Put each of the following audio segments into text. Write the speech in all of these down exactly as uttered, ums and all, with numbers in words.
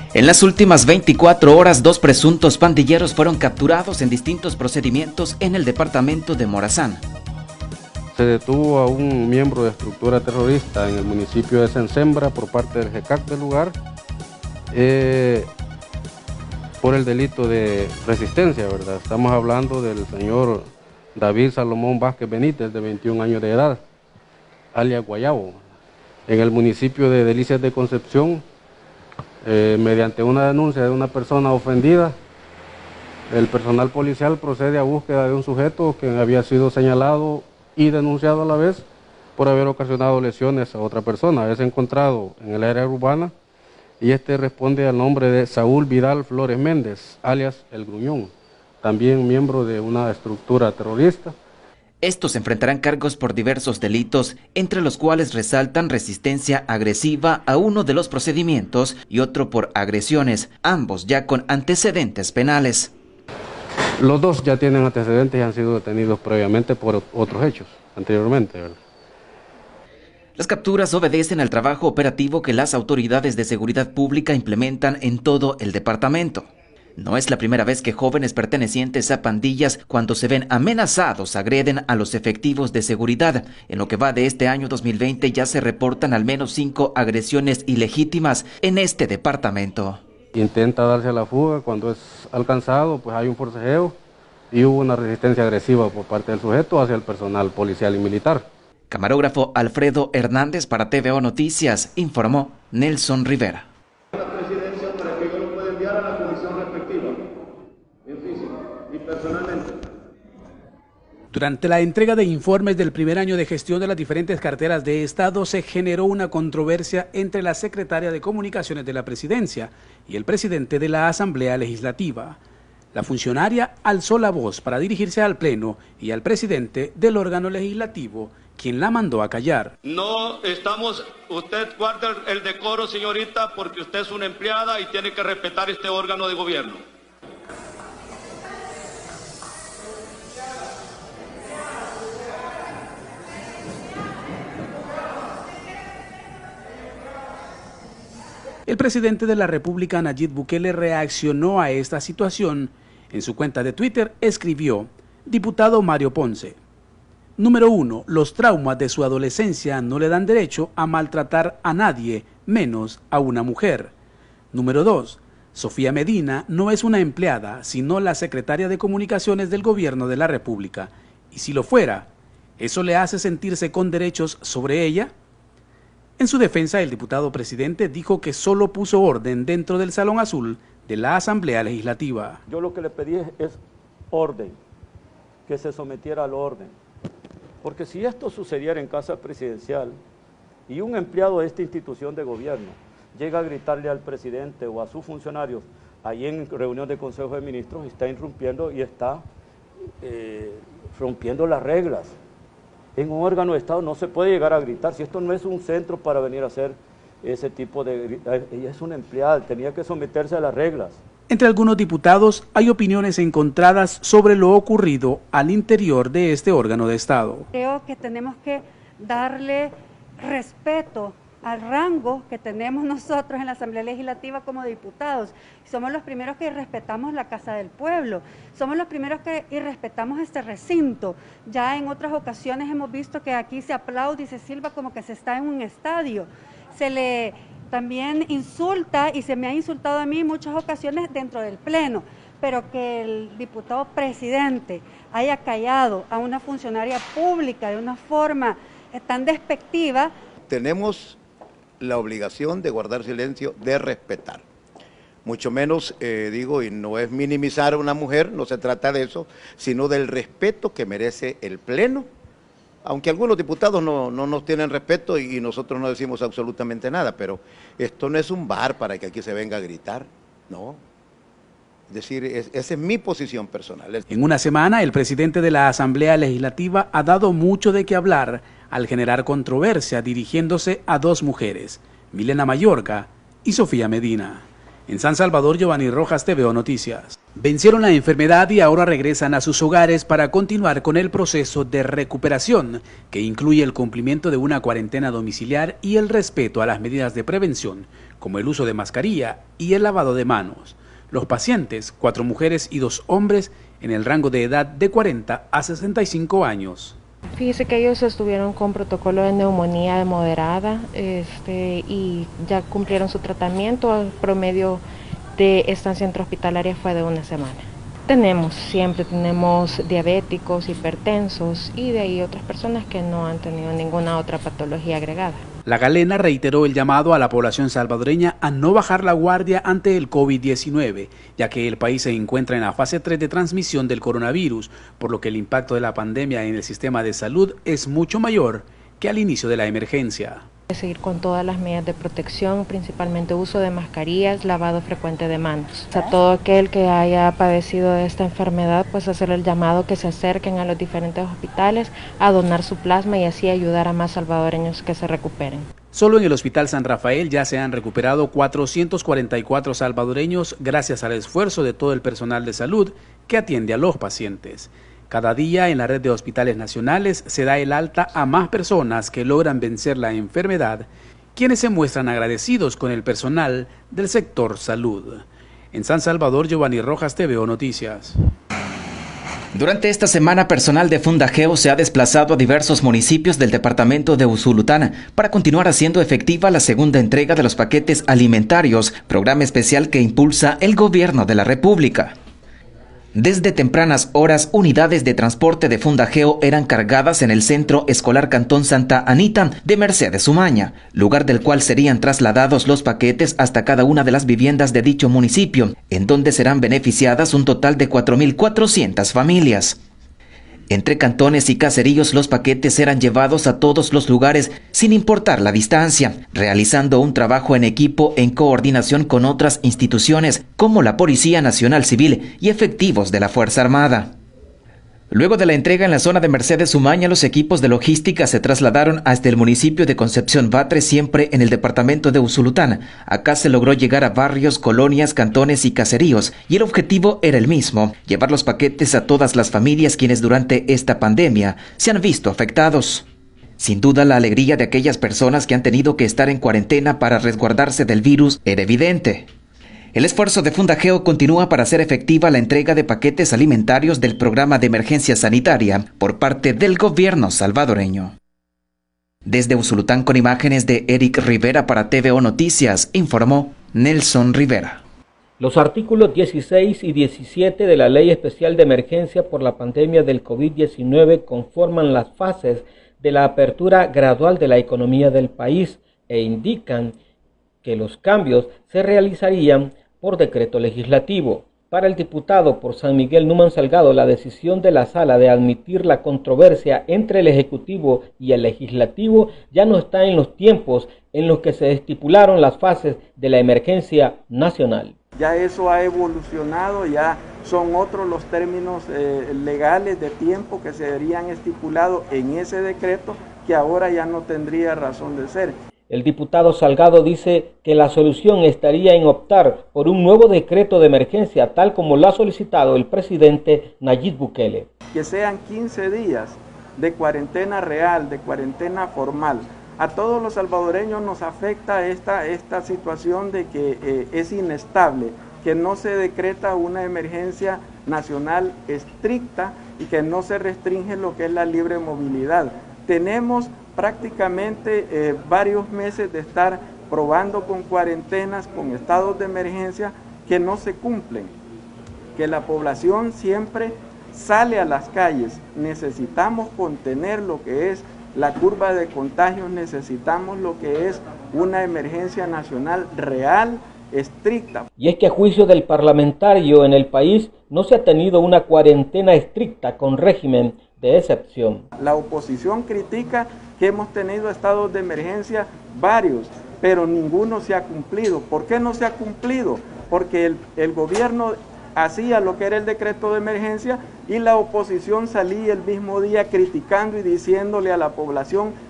En las últimas veinticuatro horas, dos presuntos pandilleros fueron capturados en distintos procedimientos en el departamento de Morazán. Se detuvo a un miembro de estructura terrorista en el municipio de Sensembra por parte del G E C A C del lugar eh, por el delito de resistencia, ¿verdad? Estamos hablando del señor David Salomón Vázquez Benítez, de veintiún años de edad, alias Guayabo, en el municipio de Delicias de Concepción. Eh, mediante una denuncia de una persona ofendida, el personal policial procede a búsqueda de un sujeto que había sido señalado y denunciado a la vez por haber ocasionado lesiones a otra persona. Es encontrado en el área urbana y este responde al nombre de Saúl Vidal Flores Méndez, alias El Gruñón, también miembro de una estructura terrorista. Estos enfrentarán cargos por diversos delitos, entre los cuales resaltan resistencia agresiva a uno de los procedimientos y otro por agresiones, ambos ya con antecedentes penales. Los dos ya tienen antecedentes y han sido detenidos previamente por otros hechos, anteriormente, ¿verdad? Las capturas obedecen al trabajo operativo que las autoridades de seguridad pública implementan en todo el departamento. No es la primera vez que jóvenes pertenecientes a pandillas, cuando se ven amenazados, agreden a los efectivos de seguridad. En lo que va de este año dos mil veinte ya se reportan al menos cinco agresiones ilegítimas en este departamento. Intenta darse a la fuga, cuando es alcanzado pues hay un forcejeo y hubo una resistencia agresiva por parte del sujeto hacia el personal policial y militar. Camarógrafo Alfredo Hernández para T V O Noticias, informó Nelson Rivera. Durante la entrega de informes del primer año de gestión de las diferentes carteras de Estado, se generó una controversia entre la secretaria de Comunicaciones de la Presidencia y el presidente de la Asamblea Legislativa. La funcionaria alzó la voz para dirigirse al Pleno y al presidente del órgano legislativo, quien la mandó a callar. No estamos, usted guarda el decoro, señorita, porque usted es una empleada y tiene que respetar este órgano de gobierno. El presidente de la República, Nayib Bukele, reaccionó a esta situación. En su cuenta de Twitter escribió: Diputado Mario Ponce. Número uno, los traumas de su adolescencia no le dan derecho a maltratar a nadie, menos a una mujer. Número dos, Sofía Medina no es una empleada, sino la secretaria de Comunicaciones del Gobierno de la República. Y si lo fuera, ¿eso le hace sentirse con derechos sobre ella? En su defensa, el diputado presidente dijo que solo puso orden dentro del Salón Azul de la Asamblea Legislativa. Yo lo que le pedí es orden, que se sometiera al orden. Porque si esto sucediera en casa presidencial y un empleado de esta institución de gobierno llega a gritarle al presidente o a sus funcionarios ahí en reunión de Consejo de Ministros, está irrumpiendo y está eh, rompiendo las reglas. En un órgano de Estado no se puede llegar a gritar, si esto no es un centro para venir a hacer ese tipo de... Ella es una empleada, tenía que someterse a las reglas. Entre algunos diputados hay opiniones encontradas sobre lo ocurrido al interior de este órgano de Estado. Creo que tenemos que darle respeto al rango que tenemos nosotros en la Asamblea Legislativa como diputados. Somos los primeros que respetamos la Casa del Pueblo, somos los primeros que respetamos este recinto. Ya en otras ocasiones hemos visto que aquí se aplaude y se silba como que se está en un estadio. Se le también insulta y se me ha insultado a mí en muchas ocasiones dentro del Pleno, pero que el diputado presidente haya callado a una funcionaria pública de una forma tan despectiva. Tenemos la obligación de guardar silencio, de respetar. Mucho menos, eh, digo, y no es minimizar a una mujer, no se trata de eso, sino del respeto que merece el Pleno, aunque algunos diputados no, no nos tienen respeto y, y nosotros no decimos absolutamente nada, pero esto no es un bar para que aquí se venga a gritar, no. Es decir, es, esa es mi posición personal. En una semana, el presidente de la Asamblea Legislativa ha dado mucho de qué hablar al generar controversia dirigiéndose a dos mujeres, Milena Mayorga y Sofía Medina. En San Salvador, Giovanni Rojas, T V O Noticias. Vencieron la enfermedad y ahora regresan a sus hogares para continuar con el proceso de recuperación, que incluye el cumplimiento de una cuarentena domiciliar y el respeto a las medidas de prevención, como el uso de mascarilla y el lavado de manos. Los pacientes, cuatro mujeres y dos hombres, en el rango de edad de cuarenta a sesenta y cinco años. Fíjese que ellos estuvieron con protocolo de neumonía de moderada este, y ya cumplieron su tratamiento. El promedio de estancia intrahospitalaria fue de una semana. Tenemos, siempre tenemos diabéticos, hipertensos y de ahí otras personas que no han tenido ninguna otra patología agregada. La galena reiteró el llamado a la población salvadoreña a no bajar la guardia ante el COVID diecinueve, ya que el país se encuentra en la fase tres de transmisión del coronavirus, por lo que el impacto de la pandemia en el sistema de salud es mucho mayor que al inicio de la emergencia. Seguir con todas las medidas de protección, principalmente uso de mascarillas, lavado frecuente de manos. A todo aquel que haya padecido de esta enfermedad, pues hacer el llamado que se acerquen a los diferentes hospitales a donar su plasma y así ayudar a más salvadoreños que se recuperen. Solo en el Hospital San Rafael ya se han recuperado cuatrocientos cuarenta y cuatro salvadoreños gracias al esfuerzo de todo el personal de salud que atiende a los pacientes. Cada día en la red de hospitales nacionales se da el alta a más personas que logran vencer la enfermedad, quienes se muestran agradecidos con el personal del sector salud. En San Salvador, Giovanni Rojas, T V O Noticias. Durante esta semana, personal de Fundageo se ha desplazado a diversos municipios del departamento de Usulután para continuar haciendo efectiva la segunda entrega de los paquetes alimentarios, programa especial que impulsa el gobierno de la República. Desde tempranas horas, unidades de transporte de Fundageo eran cargadas en el Centro Escolar Cantón Santa Anita de Mercedes Umaña, lugar del cual serían trasladados los paquetes hasta cada una de las viviendas de dicho municipio, en donde serán beneficiadas un total de cuatro mil cuatrocientas familias. Entre cantones y caseríos los paquetes eran llevados a todos los lugares sin importar la distancia, realizando un trabajo en equipo en coordinación con otras instituciones como la Policía Nacional Civil y efectivos de la Fuerza Armada. Luego de la entrega en la zona de Mercedes Umaña, los equipos de logística se trasladaron hasta el municipio de Concepción Batre, siempre en el departamento de Usulután. Acá se logró llegar a barrios, colonias, cantones y caseríos, y el objetivo era el mismo: llevar los paquetes a todas las familias quienes durante esta pandemia se han visto afectados. Sin duda, la alegría de aquellas personas que han tenido que estar en cuarentena para resguardarse del virus era evidente. El esfuerzo de Fundageo continúa para hacer efectiva la entrega de paquetes alimentarios del programa de emergencia sanitaria por parte del gobierno salvadoreño. Desde Usulután, con imágenes de Eric Rivera para T V O Noticias, informó Nelson Rivera. Los artículos dieciséis y diecisiete de la Ley Especial de Emergencia por la pandemia del COVID diecinueve conforman las fases de la apertura gradual de la economía del país e indican que los cambios se realizarían por decreto legislativo. Para el diputado por San Miguel Numan Salgado, la decisión de la Sala de admitir la controversia entre el Ejecutivo y el Legislativo ya no está en los tiempos en los que se estipularon las fases de la emergencia nacional. Ya eso ha evolucionado, ya son otros los términos eh, legales de tiempo que se verían estipulados en ese decreto, que ahora ya no tendría razón de ser. El diputado Salgado dice que la solución estaría en optar por un nuevo decreto de emergencia, tal como lo ha solicitado el presidente Nayib Bukele. Que sean quince días de cuarentena real, de cuarentena formal. A todos los salvadoreños nos afecta esta, esta situación de que eh, es inestable, que no se decreta una emergencia nacional estricta y que no se restringe lo que es la libre movilidad. Tenemos prácticamente eh, varios meses de estar probando con cuarentenas, con estados de emergencia que no se cumplen, que la población siempre sale a las calles. Necesitamos contener lo que es la curva de contagios, necesitamos lo que es una emergencia nacional real, estricta. Y es que a juicio del parlamentario en el país no se ha tenido una cuarentena estricta con régimen de excepción. La oposición critica que hemos tenido estados de emergencia varios, pero ninguno se ha cumplido. ¿Por qué no se ha cumplido? Porque el, el gobierno hacía lo que era el decreto de emergencia y la oposición salía el mismo día criticando y diciéndole a la población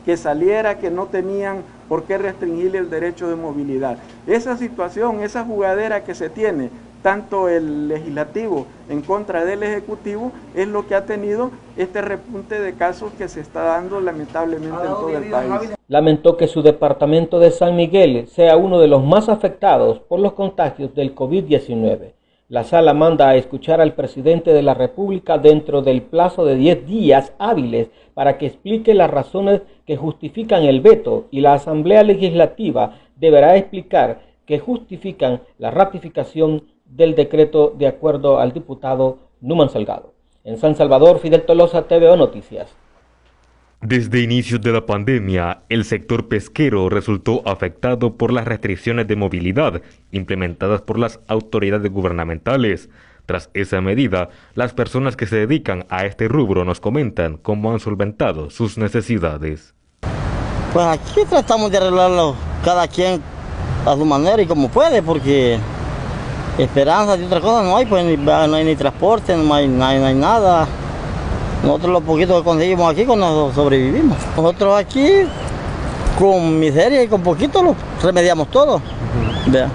que saliera, que no tenían por qué restringirle el derecho de movilidad. Esa situación, esa jugadera que se tiene, tanto el legislativo en contra del ejecutivo, es lo que ha tenido este repunte de casos que se está dando lamentablemente en todo el país. Lamentó que su departamento de San Miguel sea uno de los más afectados por los contagios del COVID diecinueve. La sala manda a escuchar al presidente de la República dentro del plazo de diez días hábiles para que explique las razones que justifican el veto, y la Asamblea Legislativa deberá explicar que justifican la ratificación del decreto, de acuerdo al diputado Numan Salgado. En San Salvador, Fidel Tolosa, T V O Noticias. Desde inicios de la pandemia, el sector pesquero resultó afectado por las restricciones de movilidad implementadas por las autoridades gubernamentales. Tras esa medida, las personas que se dedican a este rubro nos comentan cómo han solventado sus necesidades. Pues aquí tratamos de arreglarlo cada quien a su manera y como puede, porque esperanza de otra cosa no hay, pues ni, no hay ni transporte, no hay, no hay, no hay nada. Nosotros lo poquito que conseguimos aquí, con nosotros sobrevivimos. Nosotros aquí, con miseria y con poquito, lo remediamos todo. Uh-huh. ¿Vea?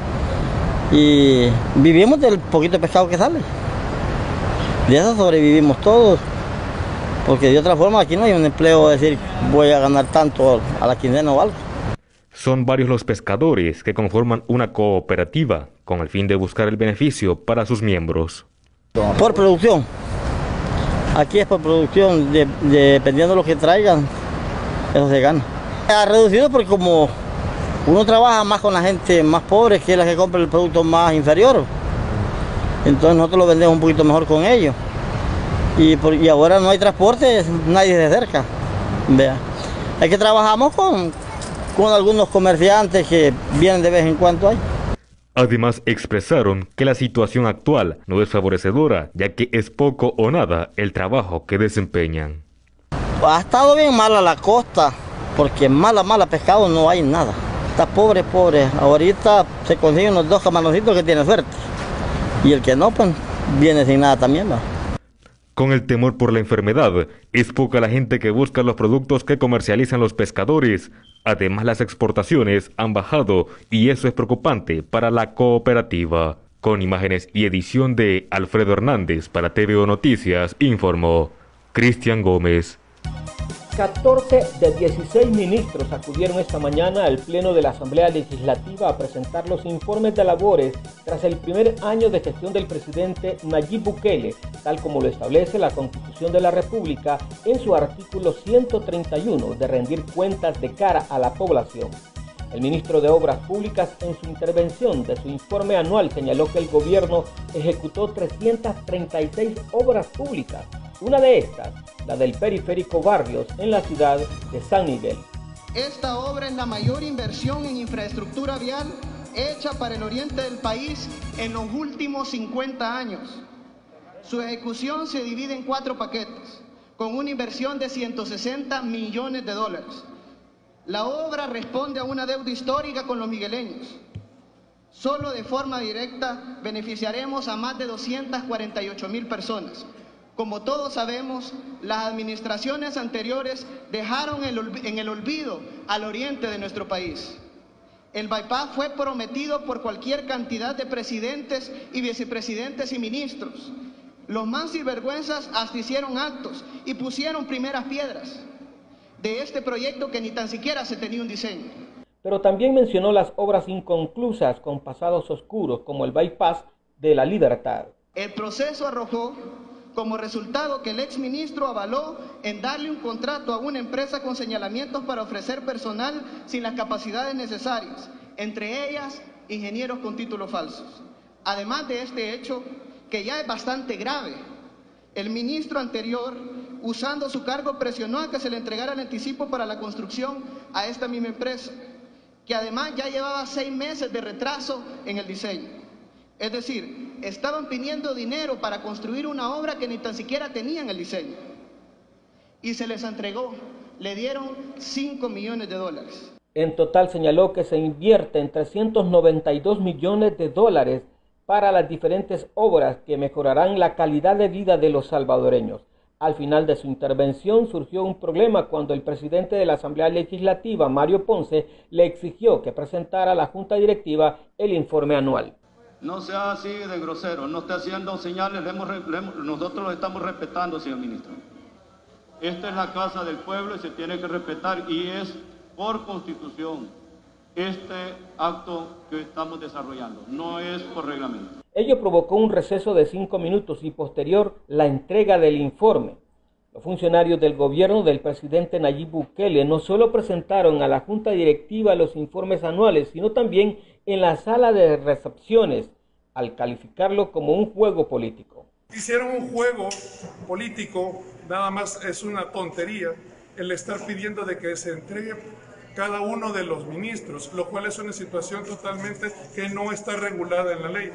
Y vivimos del poquito pescado que sale. De eso sobrevivimos todos. Porque de otra forma aquí no hay un empleo, decir, voy a ganar tanto a la quincena o algo. Son varios los pescadores que conforman una cooperativa con el fin de buscar el beneficio para sus miembros. Por producción. Aquí es por producción, de, de, dependiendo de lo que traigan, eso se gana. Ha reducido porque como uno trabaja más con la gente más pobre, que es la que compra el producto más inferior, entonces nosotros lo vendemos un poquito mejor con ellos. Y, por, y ahora no hay transporte, nadie se acerca. Vea. Es que trabajamos con, con algunos comerciantes que vienen de vez en cuando ahí. Además, expresaron que la situación actual no es favorecedora, ya que es poco o nada el trabajo que desempeñan. Ha estado bien mala la costa, porque mala, mala pescado no hay nada. Está pobre, pobre. Ahorita se consiguen unos dos camaroncitos que tienen suerte. Y el que no, pues viene sin nada también, ¿va? Con el temor por la enfermedad, es poca la gente que busca los productos que comercializan los pescadores. Además, las exportaciones han bajado y eso es preocupante para la cooperativa. Con imágenes y edición de Alfredo Hernández para T V O Noticias, informó Cristian Gómez. catorce de dieciséis ministros acudieron esta mañana al Pleno de la Asamblea Legislativa a presentar los informes de labores tras el primer año de gestión del presidente Nayib Bukele, tal como lo establece la Constitución de la República en su artículo ciento treinta y uno de rendir cuentas de cara a la población. El ministro de Obras Públicas, en su intervención de su informe anual, señaló que el gobierno ejecutó trescientas treinta y seis obras públicas. Una de estas, la del periférico Barrios, en la ciudad de San Miguel. Esta obra es la mayor inversión en infraestructura vial hecha para el oriente del país en los últimos cincuenta años. Su ejecución se divide en cuatro paquetes, con una inversión de ciento sesenta millones de dólares. La obra responde a una deuda histórica con los migueleños. Solo de forma directa beneficiaremos a más de doscientas cuarenta y ocho mil personas. Como todos sabemos, las administraciones anteriores dejaron en el olvido al oriente de nuestro país. El bypass fue prometido por cualquier cantidad de presidentes y vicepresidentes y ministros. Los más sinvergüenzas hasta hicieron actos y pusieron primeras piedras de este proyecto que ni tan siquiera se tenía un diseño. Pero también mencionó las obras inconclusas con pasados oscuros, como el bypass de la Libertad. El proceso arrojó como resultado que el exministro avaló en darle un contrato a una empresa con señalamientos para ofrecer personal sin las capacidades necesarias, entre ellas ingenieros con títulos falsos. Además de este hecho, que ya es bastante grave, el ministro anterior, usando su cargo, presionó a que se le entregara el anticipo para la construcción a esta misma empresa, que además ya llevaba seis meses de retraso en el diseño. Es decir, estaban pidiendo dinero para construir una obra que ni tan siquiera tenían el diseño. Y se les entregó, le dieron cinco millones de dólares. En total señaló que se invierte en trescientos noventa y dos millones de dólares para las diferentes obras que mejorarán la calidad de vida de los salvadoreños. Al final de su intervención surgió un problema cuando el presidente de la Asamblea Legislativa, Mario Ponce, le exigió que presentara a la Junta Directiva el informe anual. No sea así de grosero, no esté haciendo señales, le hemos, le hemos, nosotros lo estamos respetando, señor ministro. Esta es la casa del pueblo y se tiene que respetar y es por constitución este acto que estamos desarrollando, no es por reglamento. Ello provocó un receso de cinco minutos y posterior la entrega del informe. Los funcionarios del gobierno del presidente Nayib Bukele no solo presentaron a la Junta Directiva los informes anuales, sino también en la sala de recepciones, al calificarlo como un juego político. Hicieron un juego político, nada más es una tontería el estar pidiendo de que se entregue cada uno de los ministros, lo cual es una situación totalmente que no está regulada en la ley.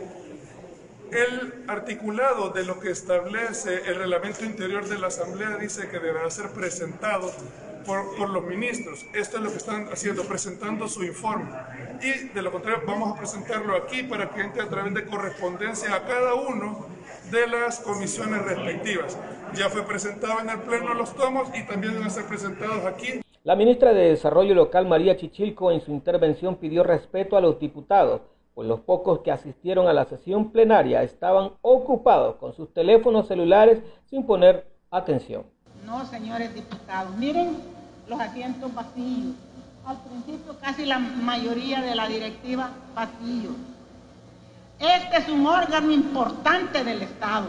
El articulado de lo que establece el reglamento interior de la Asamblea dice que deberá ser presentado por, por los ministros. Esto es lo que están haciendo, presentando su informe. Y de lo contrario, vamos a presentarlo aquí para que entre a través de correspondencia a cada uno de las comisiones respectivas. Ya fue presentado en el Pleno los tomos y también van a ser presentados aquí. La ministra de Desarrollo Local, María Chichilco, en su intervención pidió respeto a los diputados, pues los pocos que asistieron a la sesión plenaria estaban ocupados con sus teléfonos celulares sin poner atención. No, señores diputados, miren los asientos vacíos. Al principio casi la mayoría de la directiva vacíos. Este es un órgano importante del Estado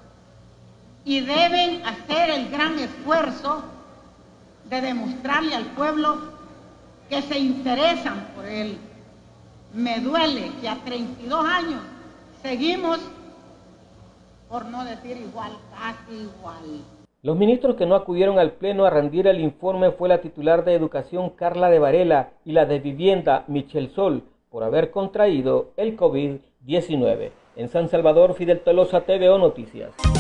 y deben hacer el gran esfuerzo de demostrarle al pueblo que se interesan por él. Me duele que a treinta y dos años seguimos, por no decir igual, casi igual. Los ministros que no acudieron al Pleno a rendir el informe fue la titular de Educación, Carla de Varela, y la de Vivienda, Michel Sol, por haber contraído el COVID diecinueve. En San Salvador, Fidel Tolosa, T V O Noticias.